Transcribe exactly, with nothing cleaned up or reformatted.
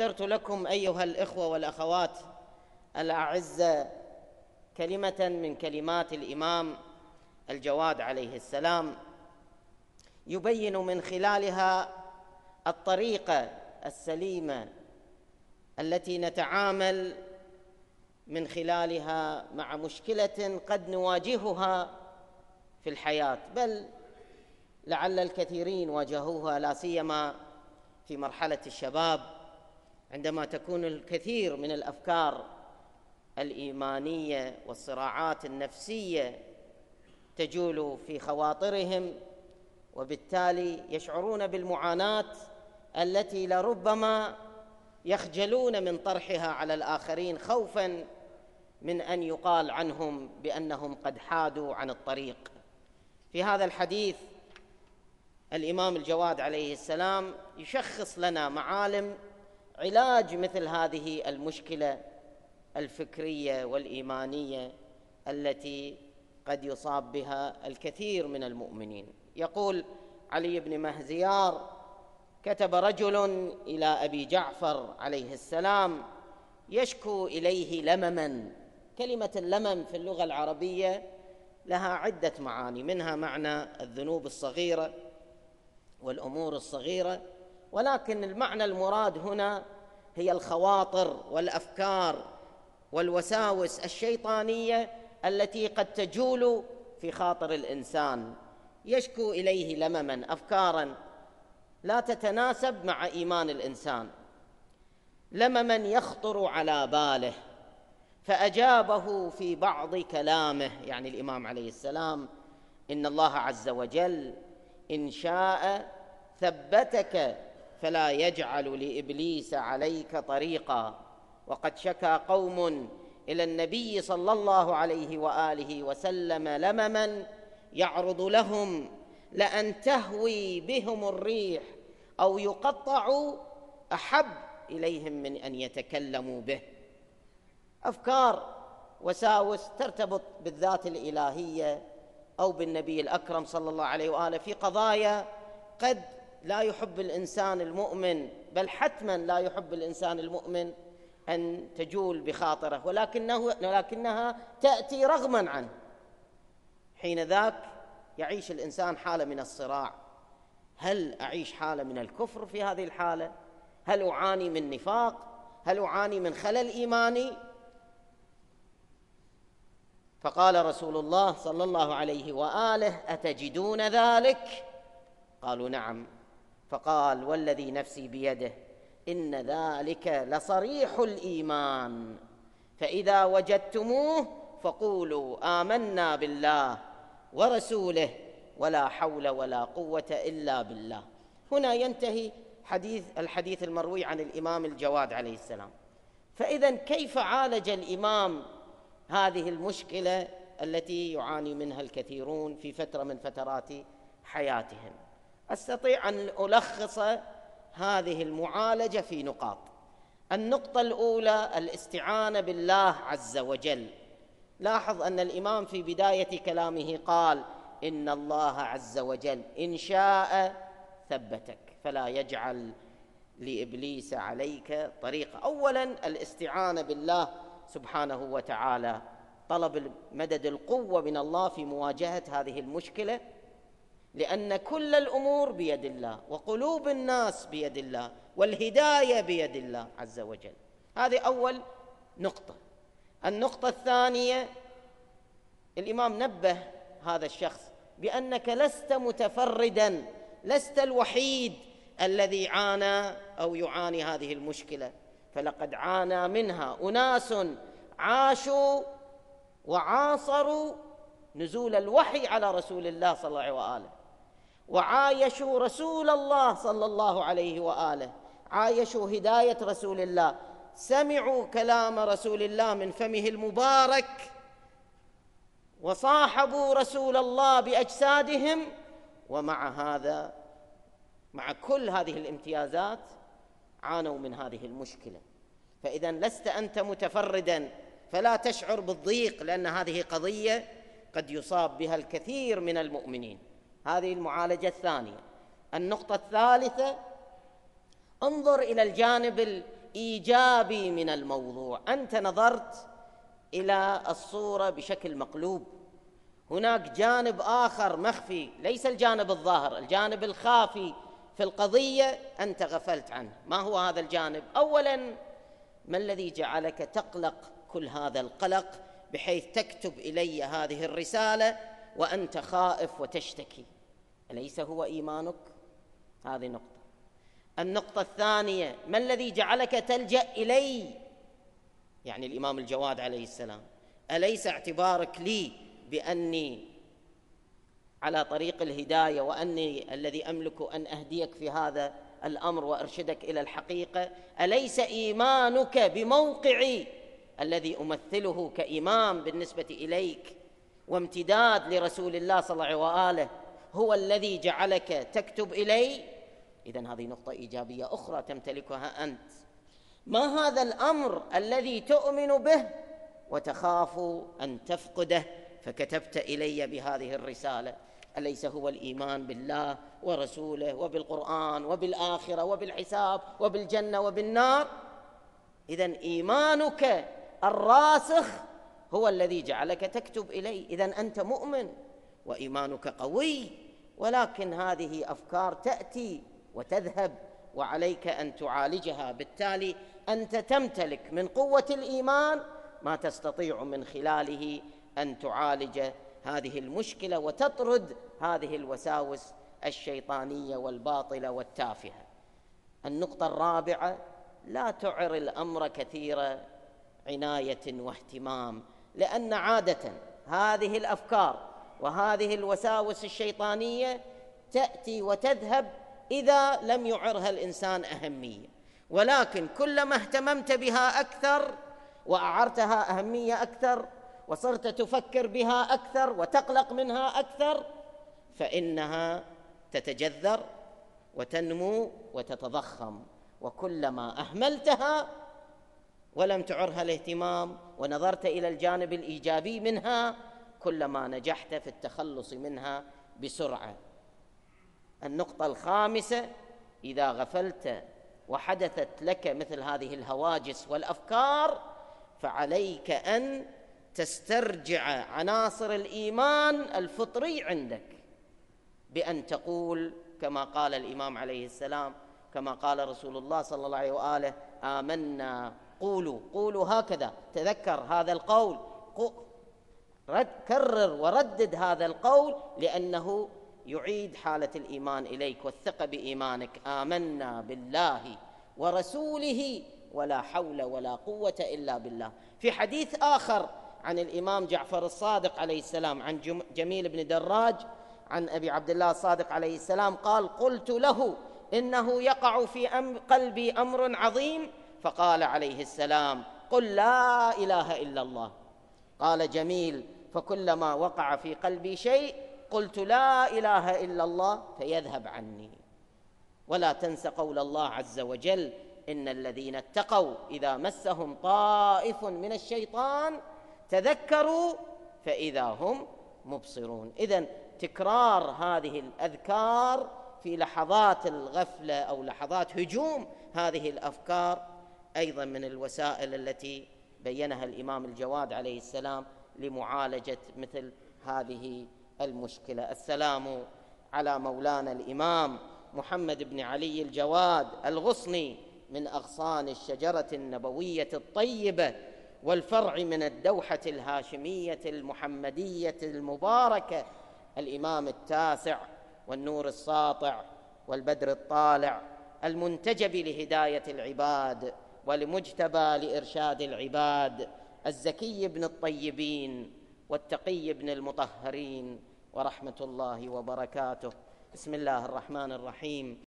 اخترت لكم أيها الإخوة والأخوات الأعزاء كلمة من كلمات الإمام الجواد عليه السلام يبين من خلالها الطريقة السليمة التي نتعامل من خلالها مع مشكلة قد نواجهها في الحياة، بل لعل الكثيرين واجهوها لا سيما في مرحلة الشباب، عندما تكون الكثير من الأفكار الإيمانية والصراعات النفسية تجول في خواطرهم، وبالتالي يشعرون بالمعاناة التي لربما يخجلون من طرحها على الآخرين خوفاً من أن يقال عنهم بأنهم قد حادوا عن الطريق. في هذا الحديث الإمام الجواد عليه السلام يشخص لنا معالم علاج مثل هذه المشكلة الفكرية والإيمانية التي قد يصاب بها الكثير من المؤمنين. يقول علي بن مهزيار: كتب رجل إلى أبي جعفر عليه السلام يشكو إليه لمماً. كلمة اللمم في اللغة العربية لها عدة معاني، منها معنى الذنوب الصغيرة والأمور الصغيرة، ولكن المعنى المراد هنا هي الخواطر والأفكار والوساوس الشيطانية التي قد تجول في خاطر الإنسان. يشكو إليه لمماً، أفكاراً لا تتناسب مع إيمان الإنسان، لمماً يخطر على باله، فأجابه في بعض كلامه، يعني الإمام عليه السلام: إن الله عز وجل إن شاء ثبتك فلا يجعل لإبليس عليك طريقا. وقد شكى قوم إلى النبي صلى الله عليه وآله وسلم لمماً يعرض لهم لأن تهوي بهم الريح أو يقطعوا أحب إليهم من أن يتكلموا به. أفكار وساوس ترتبط بالذات الإلهية أو بالنبي الأكرم صلى الله عليه وآله في قضايا قد لا يحب الإنسان المؤمن، بل حتما لا يحب الإنسان المؤمن أن تجول بخاطره، ولكنه ولكنها تأتي رغما عنه. حين ذاك يعيش الإنسان حالة من الصراع: هل أعيش حالة من الكفر في هذه الحالة؟ هل أعاني من نفاق؟ هل أعاني من خلل إيماني؟ فقال رسول الله صلى الله عليه وآله: أتجدون ذلك؟ قالوا: نعم. فقال: والذي نفسي بيده إن ذلك لصريح الإيمان، فإذا وجدتموه فقولوا آمنا بالله ورسوله ولا حول ولا قوة إلا بالله. هنا ينتهي حديث الحديث المروي عن الإمام الجواد عليه السلام. فإذا كيف عالج الإمام هذه المشكلة التي يعاني منها الكثيرون في فترة من فترات حياتهم؟ أستطيع أن ألخص هذه المعالجة في نقاط. النقطة الأولى الاستعانة بالله عز وجل. لاحظ أن الإمام في بداية كلامه قال: إن الله عز وجل إن شاء ثبتك فلا يجعل لإبليس عليك طريقا. أولا الاستعانة بالله سبحانه وتعالى، طلب مدد القوة من الله في مواجهة هذه المشكلة، لأن كل الأمور بيد الله، وقلوب الناس بيد الله، والهداية بيد الله عز وجل. هذه أول نقطة. النقطة الثانية، الإمام نبه هذا الشخص بأنك لست متفرداً، لست الوحيد الذي عانى أو يعاني هذه المشكلة، فلقد عانى منها أناس عاشوا وعاصروا نزول الوحي على رسول الله صلى الله عليه وآله، وعايشوا رسول الله صلى الله عليه وآله، عايشوا هداية رسول الله، سمعوا كلام رسول الله من فمه المبارك، وصاحبوا رسول الله بأجسادهم، ومع هذا مع كل هذه الامتيازات عانوا من هذه المشكلة. فإذا لست أنت متفرداً، فلا تشعر بالضيق، لأن هذه قضية قد يصاب بها الكثير من المؤمنين. هذه المعالجة الثانية. النقطة الثالثة، انظر إلى الجانب إيجابي من الموضوع. أنت نظرت إلى الصورة بشكل مقلوب، هناك جانب آخر مخفي، ليس الجانب الظاهر، الجانب الخافي في القضية أنت غفلت عنه. ما هو هذا الجانب؟ أولاً، ما الذي جعلك تقلق كل هذا القلق بحيث تكتب إلي هذه الرسالة وأنت خائف وتشتكي؟ أليس هو إيمانك؟ هذه نقطة. النقطة الثانية، ما الذي جعلك تلجأ إلي؟ يعني الإمام الجواد عليه السلام، أليس اعتبارك لي بأني على طريق الهداية وأني الذي أملك أن أهديك في هذا الأمر وأرشدك إلى الحقيقة؟ أليس إيمانك بموقعي الذي أمثله كإمام بالنسبة إليك وامتداد لرسول الله صلى الله عليه وآله هو الذي جعلك تكتب إلي؟ إذن هذه نقطة إيجابية أخرى تمتلكها أنت. ما هذا الأمر الذي تؤمن به وتخاف أن تفقده فكتبت إلي بهذه الرسالة؟ أليس هو الإيمان بالله ورسوله وبالقرآن وبالآخرة وبالحساب وبالجنة وبالنار؟ إذن إيمانك الراسخ هو الذي جعلك تكتب إلي. إذن أنت مؤمن وإيمانك قوي، ولكن هذه أفكار تأتي وتذهب وعليك أن تعالجها. بالتالي أنت تمتلك من قوة الإيمان ما تستطيع من خلاله أن تعالج هذه المشكلة وتطرد هذه الوساوس الشيطانية والباطلة والتافهة. النقطة الرابعة، لا تعر الأمر كثير عناية واهتمام، لأن عادة هذه الأفكار وهذه الوساوس الشيطانية تأتي وتذهب إذا لم يعرها الإنسان أهمية، ولكن كلما اهتممت بها أكثر وأعرتها أهمية أكثر وصرت تفكر بها أكثر وتقلق منها أكثر فإنها تتجذر وتنمو وتتضخم. وكلما أهملتها ولم تعرها الاهتمام ونظرت إلى الجانب الإيجابي منها كلما نجحت في التخلص منها بسرعة. النقطة الخامسة، إذا غفلت وحدثت لك مثل هذه الهواجس والأفكار فعليك أن تسترجع عناصر الإيمان الفطري عندك بأن تقول كما قال الإمام عليه السلام، كما قال رسول الله صلى الله عليه وآله: آمنا، قولوا قولوا هكذا، تذكر هذا القول، رد كرر وردد هذا القول لأنه يعيد حالة الإيمان إليك والثقة بإيمانك. آمنا بالله ورسوله ولا حول ولا قوة إلا بالله. في حديث آخر عن الإمام جعفر الصادق عليه السلام عن جميل بن دراج عن أبي عبد الله الصادق عليه السلام قال: قلت له إنه يقع في أم قلبي أمر عظيم، فقال عليه السلام: قل لا إله إلا الله. قال جميل: فكلما وقع في قلبي شيء قلت لا إله إلا الله فيذهب عني. ولا تنس قول الله عز وجل: إن الذين اتقوا إذا مسهم طائف من الشيطان تذكروا فإذا هم مبصرون. إذن تكرار هذه الأذكار في لحظات الغفلة أو لحظات هجوم هذه الأفكار أيضا من الوسائل التي بينها الإمام الجواد عليه السلام لمعالجة مثل هذه المشكلة. السلام على مولانا الإمام محمد بن علي الجواد الغصني من أغصان الشجرة النبوية الطيبة والفرع من الدوحة الهاشمية المحمدية المباركة، الإمام التاسع والنور الساطع والبدر الطالع المنتجب لهداية العباد والمجتبى لإرشاد العباد، الزكي بن الطيبين والتقي بن المطهرين، ورحمة الله وبركاته. بسم الله الرحمن الرحيم.